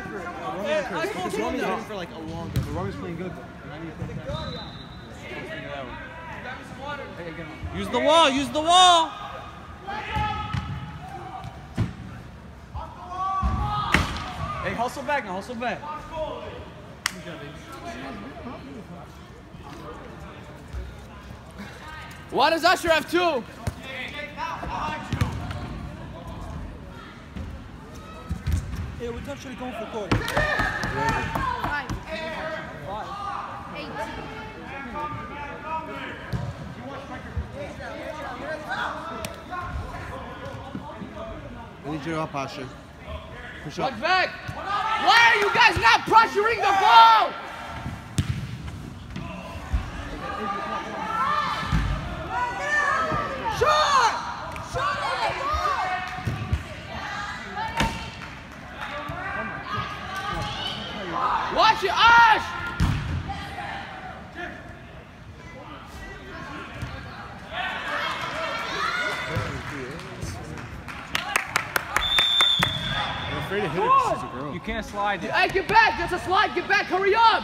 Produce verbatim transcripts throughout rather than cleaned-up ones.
for a Roman Hey, curse. I told Because you Roman's that. been for like a long time. But Roman's playing good though. And I need to play that. Use the wall, use the wall. Hey, hustle back now, hustle back. Why does Usher have two? Hey, what time should I go for court? Five. Eight. I need you to up, Asher. Push up. Watch back. Why are you guys not pressuring the ball? Shot! Shot! Watch it, Ash! I'm afraid to hit her because she's a girl. You can't slide. Hey, get back! That's a slide. Get back! Hurry up!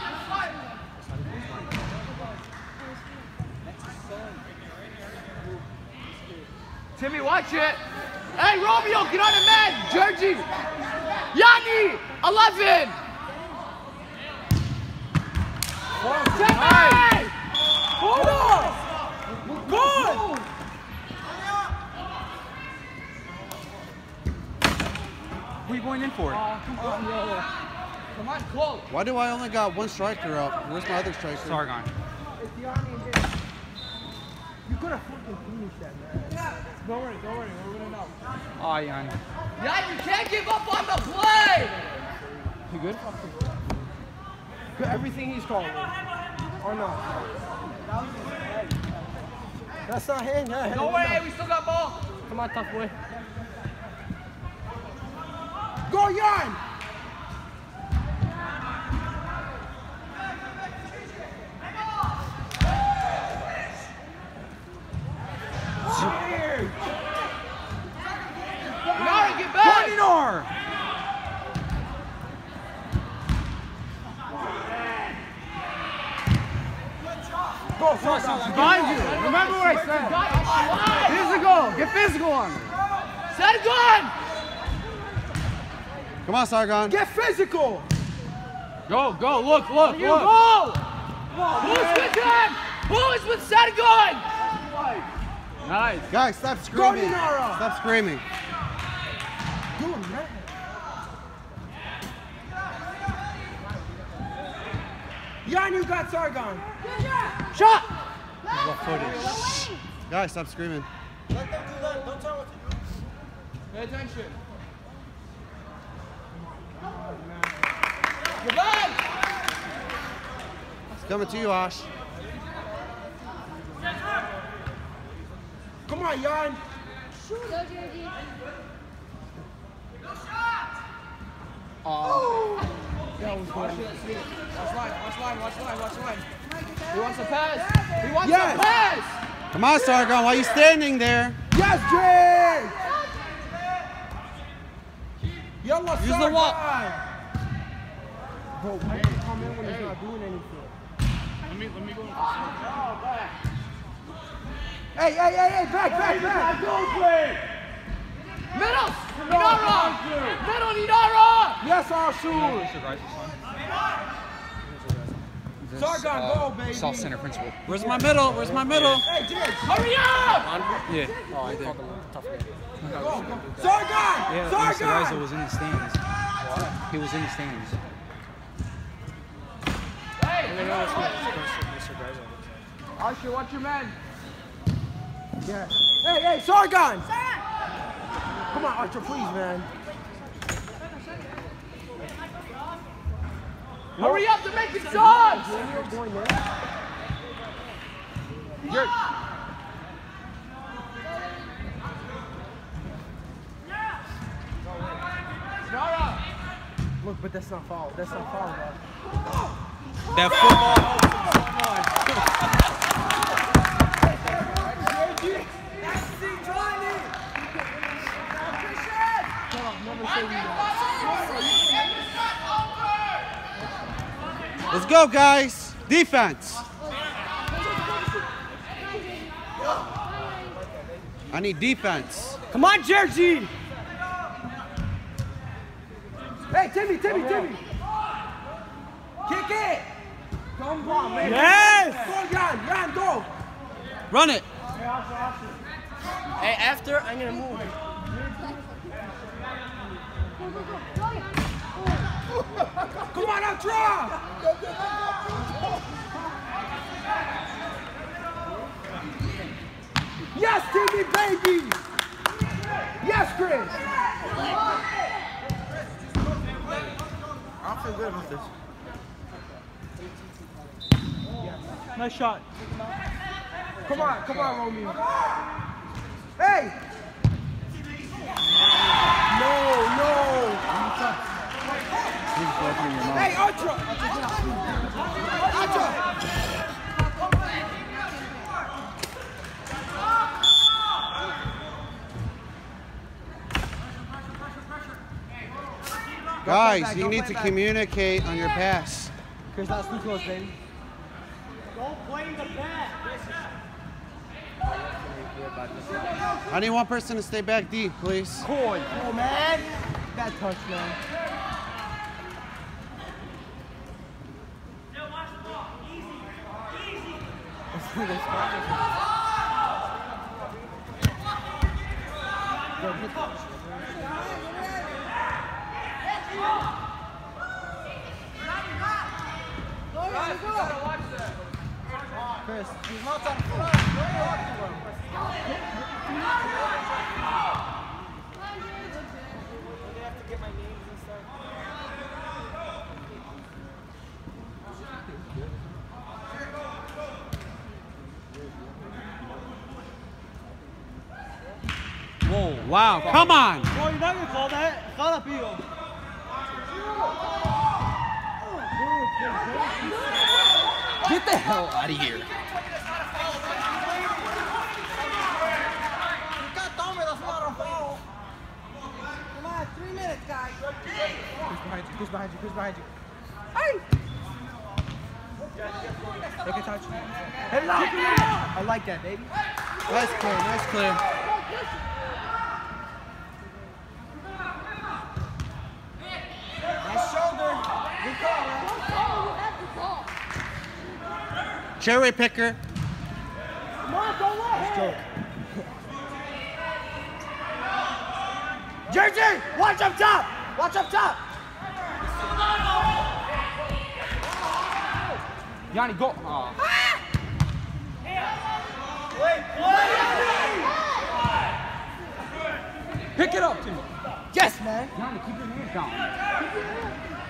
Timmy, watch it! Hey, Romeo, get on the man! Georgie! Johny! eleven! Timmy! Hold on! Good! Who are you going in for? Oh, come on, yo. Come on, close. Why do I only got one striker up? Where's my other striker? Sargon. It's Johny and him. You could have fucking finished that, man. Don't worry, don't worry. We're winning out. Oh, Yanni. Yeah, you can't give up on the play! You good? Good, everything he's calling. Or not? That's not him. Yeah, No way, we still got ball. Come on, tough boy. Go, Yarn! Nara, get back! Nor! Go, Sargon. Behind you. Remember what I said. Physical. Get physical on me. Set a gun! Come on, Sargon. Get physical! Go, go. Look, look, You look. go! Who's with him? Who is with set a gun? Nice. Guys, stop screaming. Nara. Stop screaming. Dude, man. Yarn, you got Sargon. Shot! What footage? Guys, stop screaming. Let them do that. Don't tell what to do. Pay attention. Get back! It's coming to you, Ash. Come on, Yarn. Go, Georgie. Oh. That was Watch good. it, see it. Watch line, watch line, watch line, watch line. He wants a pass. He wants Yes. a pass! Come on, Sargon. Why are you standing there? Yes, Jay! Yalla, Use the Sargon. wall. Bro, why do you come in when he's not doing anything? Let me, let me go. Hey, hey, hey, hey, back, back, back. Middle! Nara! Middle, Nara! Yes, all shoes. Sargon, Uh, go, baby. South Center principal. Where's my middle? Where's my middle? Hey, Jay. Hurry up! Yeah. Oh, I did. Go, go. Sargon! Yeah, Mister Sargon! Rizzo was in the stands. He was in the stands. Hey! Usher, watch your man. Yes. Hey, hey, Sargon! Come on, Archer, please, man. Hurry up to make the shots! You're going there. You're... Nara! Look, but that's not foul. That's not foul, bro. That football helps him so much. Never say we don't. Let's go, guys. Defense. I need defense. Come on, Jersey. Hey, Timmy, Timmy, Timmy. Kick it. Come on, man. Yes. Go, Jan, Jan, go. Run it. Hey, after, I'm going to move. Come on, now, try. Yes, Timmy, baby. Yes, Chris. I don't feel good about this. Nice shot. Come on, come on, Romeo. Hey! No, no. Hey, Archer! Archer! Guys, you need to communicate on your pass. Chris, that's too close, baby. Don't play the bat. I need one person to stay back deep, please. Coy. Oh, man. That touch, man. Chris, he's not on foot. Whoa, wow, come on. Oh, you're not going to call that? Call up, Eagle. Get the hell out of here. Come on, three minutes, guys. Chris behind you, Chris behind you, Chris behind you. Hey! Take a touch. Hit it up! I like that, baby. Nice clear, nice clear. Nice shoulder. Good call, man. Cherry picker. Come on, don't let him. Jersey, watch up top. Watch up top. Johnny, go. Oh. Pick it up, Timmy. Yes, man. Johnny, keep your hands down.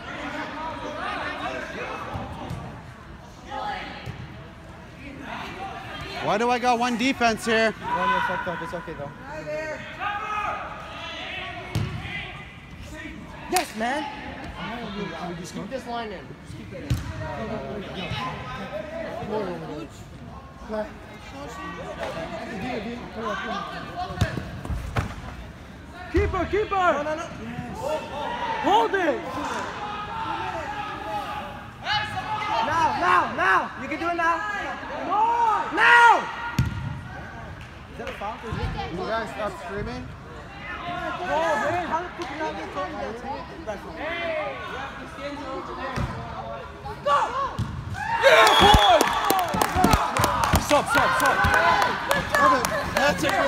Why do I got one defense here? One, you're fucked up. It's okay, though. Yes, man. Just keep this line in. Just keep it in. Keeper, keeper. No, no, no. Hold it. Now, now, now. You can do it now. No. Now. Is that a foul? You guys stop screaming? Oh, man. How did you not get told that? Hey. Go. Yeah, boy. Stop, stop, stop. That's it.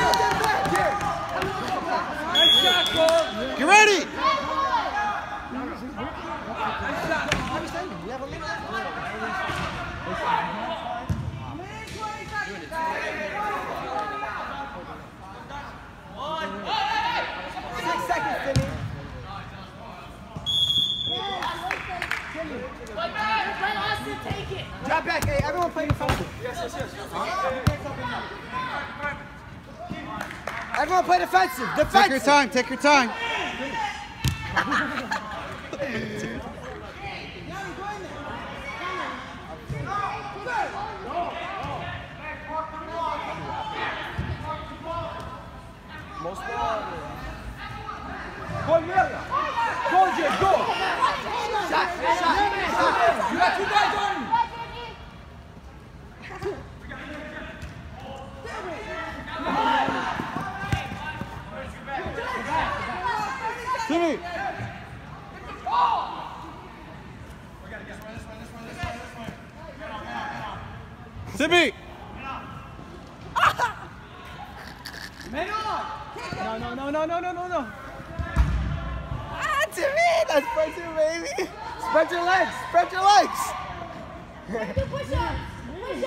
Nice shot, Cole. Get ready. Six seconds, Timmy. Drop back, hey, everyone play defensive. Yes, yes, yes. Everyone play defensive. Defensive. Take your time, take your time. Go, Amelia. Go, Jay, go. Shot, shot, shot. You got two Timmy. Timmy. No, no, no, no, no, no, no, no. Ah, Timmy, that's spread you, baby. Spread your legs, spread your legs. Do push-ups.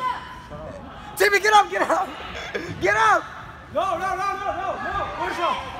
Push-ups. Timmy, get up, get up. Get up. No, no, no, no, no, no. Push up.